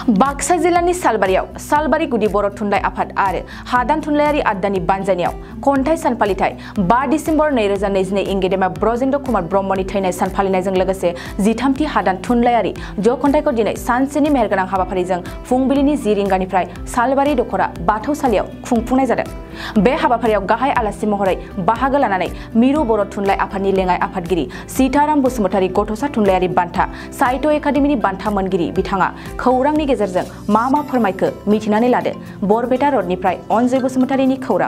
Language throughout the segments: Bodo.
बाक्सा जिल्लानि सालबारि गुदि बर' थुनलाइ आफाद आरो हादान थुनलाइयारि आड्डानि बानजायनायाव खन्थाइ सान फालिथाय 5 डिसेम्बर 2022 इं गेदेमा ब्रजेन्द्र कुमार ब्रह्मनि थैनाय सान फालिनायजों लोगोसे 13थि हादान थुनलाइयारि जख'न्थाइखौ दिनै सानसेनि मेहेरगोनां हाबाफारिजों फुंबिलिनि 10 रिंगानिफ्राय सालबारि दख'रा बाथौसालियाव खुंफुंनाय जादों। बे हाबाफारियाव गाहाय आलासि महरै बाहागो लानानै मिरु बर' थुनलाइ आफादनि लेङाइ आफादगिरि सीताराम बसुमतारी गथ'सा थुनलाइयारि बान्था साहित्य एकाडेमिनि बान्था मोनगिरि बिथाङा खौरांनि गेजेरजों मा फोरमायखो मिथिनानै लादो। बरपेटा रडनिफ्राय अनजय बसुमतारीनि खौरां।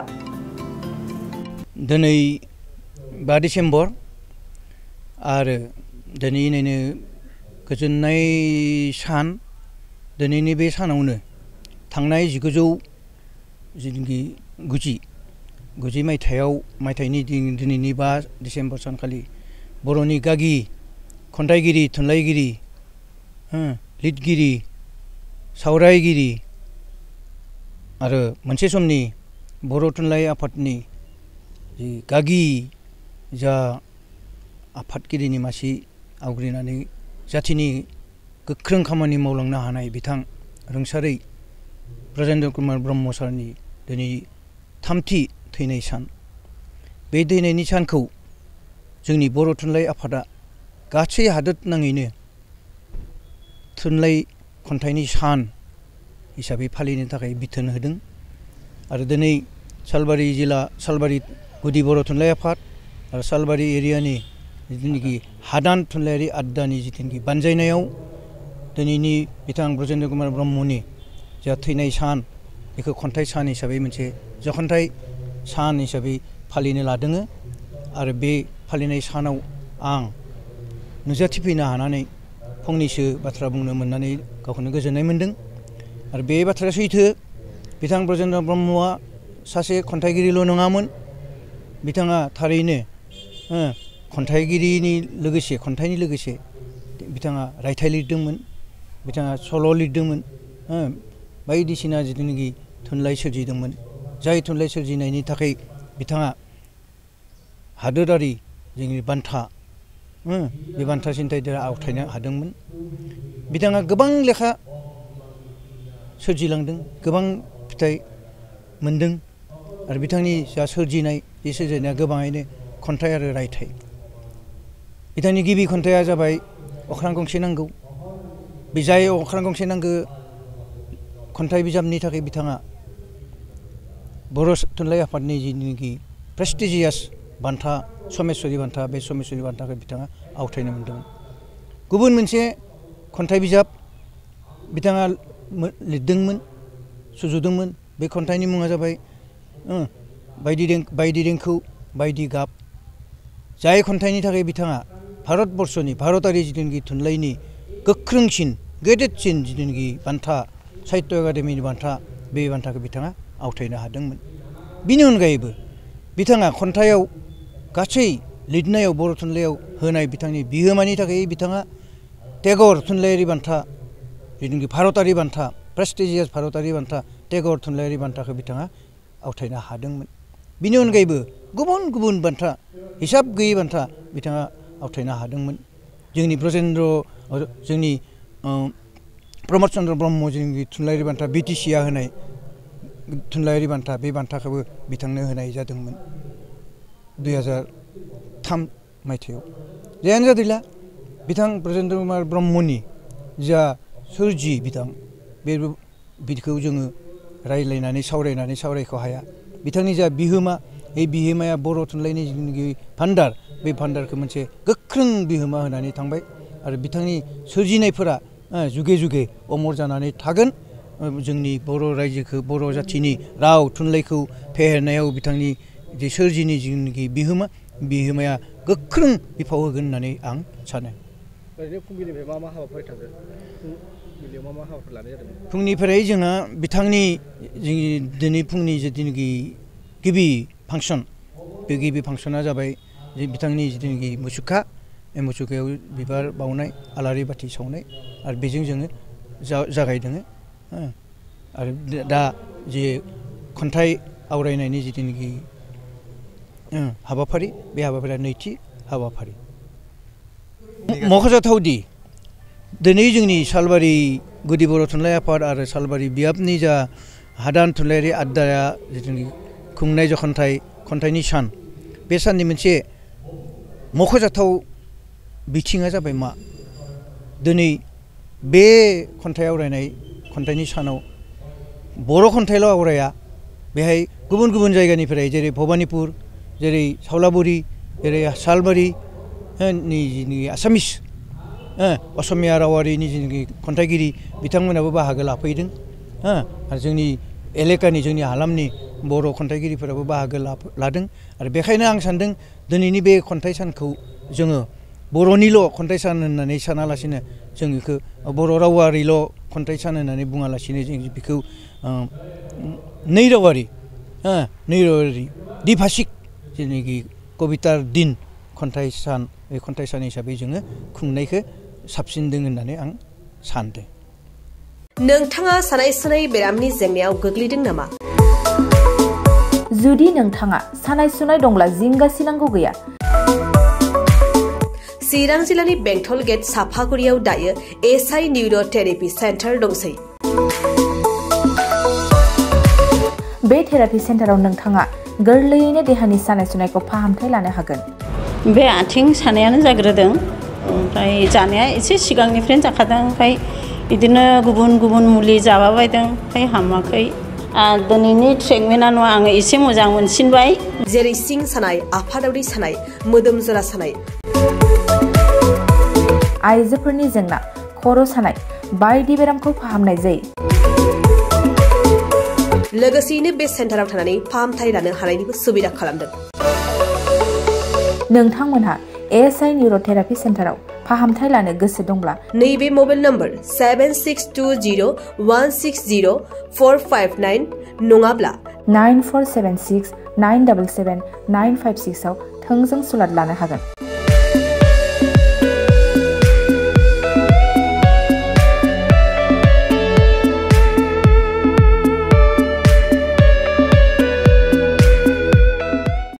दिनै 5 डिसेम्बर आरो दिनैनो गोजोननाय सान। दिनैनि बे सानावनो थांनाय 1990 मायथाइनि दिनैनि 5 डिसेम्बर सानखालि बर'नि गागि खन्थाइगिरि थुनलाइगिरि लिरगिरि सावरायगिरि आरो मोनसे समनि बर' थुनलाइ आफादनि गागि जा आफादगिरिनि मासि आवग्रिनानै जाथिनि गोख्रों खामानि मावलांनो हानाय बिथां रुंसारि ब्रजेन्द्र कुमार ब्रह्म सारनि दिनै 3थि थैनाय सान। बे थैनायनि सानखौ जोंनि बर' थुनलाइ आफादा गासै हादोर नाङैनो थुनलाइ खन्थाइनि सान हिसाबै फालिनो थाखाय बिथोन होदों आरो दिनै सालबारि जिल्ला सालबारि गुदि बर' थुनलाइ आफाद आरो सालबारि एरियानि जिथुनिखि हादान थुनलाइयारि आड्डानि जिथुनिखि बानजायनायाव दिनैनि बिथां ब्रजेन्द्र कुमार ब्रह्मनि जा थैनाय सान बेखौ खन्थाइ सान हिसाबै मोनसे जख'न्थाइ सान हिसाबै फालिनो लादों आरो बे फालिनाय सानाव आं नुजाथिफैनो हानानै फंनैसो बाथ्रा बुंनो मोननानै गावखौनो गोजोननाय मोन्दों। आरो बे बाथ्राया सैथो। बिथां ब्रजेन्द्र ब्रह्मआ सासे खन्थाइगिरिल' नङामोन। बिथाङा थारैनो खन्थाइगिरिनि लोगोसे खन्थाइनि लोगोसे बिथाङा रायथाइ लिरदोंमोन, बिथाङा सल' लिरदोंमोन, बायदिसिना जिथुनिखि थुनलाइ सोरजिदोंमोन। जाय थुनलाइ सोरजिनायनि थाखाय बिथाङा हादोरारि जोंनि बान्था बे बान्था सिन्थायजों आवथायनो हादोंमोन। बिथाङा गोबां लेखा सोरजिलांदों, गोबां फिथाइ मोनदों आरो बिथांनि जा सोरजिनाय बे सोरजिनाया गोबाङैनो खन्थाइ आरो रायथाइ। बिथांनि गिबि खन्थाइया जाबाय अख्रां गंसे नांगौ। बे जाय अख्रां गंसे नांगौ खन्थाइ बिजाबनि थाखाय बिथाङा बर' थुनलाइ आफादनि जिथुनिखि प्रेस्टिजियास बान्था समेश्वरी बान्था बे समेश्वरी बान्थाखौ बिथाङा आवथायनो मोन्दोंमोन। गुबुन मोनसे खन्थाइ बिजाब बिथाङा लिरदोंमोन, सुजुदोंमोन। बे खन्थाइनि मुङा जाबाय बायदि देंखो बायदि गाब। जाय खन्थाइनि थाखाय बिथाङा भारतारि जिथुनिखि थुनलाइनि गोख्रोंसिन गेदेरसिन जिथुनिखि बान्था साहित्य एकाडेमिनि बान्था बे बान्थाखौ बिथाङा आवथायनो हादोंमोन। बिनि अनगायैबो बिथाङा खन्थाइयाव गासै लिरनायाव बर' थुनलाइयाव होनाय बिथांनि बिहोमानि थाखाय बिथाङा टेगर थुनलाइयारि बान्था जिथुनिखि भारतारि बान्था प्रेस्टिजियास भारतारि बान्था टेगर थुनलाइयारि बान्थाखौ बिथाङा आवथायनो हादोंमोन। बिनि अनगायैबो गुबुन गुबुन बान्था हिसाब गैयै बान्था बिथाङा आवथायनो हादोंमोन। जोंनि प्रमद चन्द्र ब्रह्म जोंनि थुनलाइयारि बान्था BTCआ होनाय थुनलाइयारि बान्था बे बान्थाखौबो बिथांनो होनाय जादोंमोन 2003 मायथाइयाव। जियानो जादोला बिथां ब्रजेन्द्र कुमार ब्रह्मनि जा सोरजि बिथां बेखौ जोङो रायज्लायनानै सावरायख' हाया। बिथांनि जा बिहोमा बे बिहोमाया बर' थुनलाइनि जिथुनिखि भान्डार बे भान्डारखौ मोनसे गोख्रों बिहोमा होनानै थांबाय आरो बिथांनि सोरजिनायफोरा जुगे जुगे अमर जानानै थागोन। जोंनि बर' रायजोखौ बर' जाथिनि राव थुनलाइखौ फेहेरनायाव बिथांनि जे सोरजिनि जिथुनिखि बिहोमाया गोख्रों बिफाव होगोन होननानै आं सानो। ओरैनो फुंबिलिनिफ्राय मा हाबाफारि थांदों? फुंबिलियाव मा हाबाफारि लानाय जादों? फुंनिफ्राय जोंहा बिथांनि दिनै फुंनि जिथुनिखि गिबि फांसन बे गिबि फांसना जाबाय बिथांनि जिथुनिखि मुसुखा बे मुसुखायाव बिबार बावनाय आलारि बाथि सावनाय आरो बेजों जोङो जागायदों। आरो दा जे खन्थाइ आवरायनायनि जिथुनिखि हाबाफारि बे हाबाफारिया नैथि हाबाफारि। मख'जाथावदि दिनै जोंनि सालबारि गुदि बर' थुनलाइ आफाद आरो सालबारि बियाबनि जा हादान थुनलाइयारि आड्डाया जिथुनिखि खुंनाय जख'नथाइ खन्थाइनि सान बे साननि मोनसे मख'जाथाव बिथिङा जाबाय मा दिनै बे खन्थाइ आवरायनाय खन्थाइनि सानाव बर' खन्थाइल' आवराया बेहाय गुबुन गुबुन जायगानिफ्राय जेरै भबानिपुर जेरै सावलाबुरि जेरै सालबारि नि आसामिस असमिया रावारिनि जिनोखि खन्थाइगिरि बिथांमोनाबो बाहागो लाफैदों आरो जोंनि एलेकानि जोंनि हालामनि बर' खन्थाइगिरिफोराबो बाहागो लादों आरो बेखायनो आं सान्दों दिनैनि बे खन्थाइ सानखौ जोङो बर'निल' खन्थाइ सान होननानै सानालासिनो जों बेखौ बर' रावारिल' खन्थाइ सान होननानै बुङालासिनो जों बेखौ नै रावारि द्विभाषिक जेनाखि कबितार दिन खन्थाइ सान बे खन्थाइ सान हिसाबै जोङो खुंनायखौ साबसिनदों होननानै आं सानदों। नोंथाङा सानाय सुनाय बेरामनि जेंनायाव गोग्लैदों नामा? जुदि नोंथाङा सानाय सुनाय दंब्ला जिंगासिनांगौ गैया। चिरां जिल्लानि बेंटल गेट साफागुरियाव दायो एसआइ निउर' थेरापि सेन्टार दंसै। बे थेरापि सेन्टाराव नोंथाङा गोरलैयैनो देहानि सानाय सुनायखौ फाहामथाय लानो हागोन। बे आथिं सानायानो जाग्रोदों ओमफ्राय जानाया एसे सिगांनिफ्रायनो जाखादों ओमफ्राय बिदिनो गुबुन गुबुन मुलि जाबाबायदों ओमफ्राय हामाखै। दिनैनि ट्रिटमेन्टआ नङा आङो एसे मोजां मोनसिनबाय। जेरै सिं सानाय आफादावरि सानाय मोदोम जरा सानाय आइजोफोरनि जेंना खर' सानाय बायदि बेरामखौ फाहामनाय जायो। लोगोसेयैनो बे सेन्टाराव थानानै फाहामथाय लानो हानायनिबो सुबिदा खालामदों। नोंथांमोनहा एसआइ निउर' थेरापि सेन्टाराव फाहामथाय लानो गोसो दंब्ला नैबे मबाइल नम्बर 7620160459 नङाब्ला 9476977956 आव थोंजों सुलाद लानो हागोन।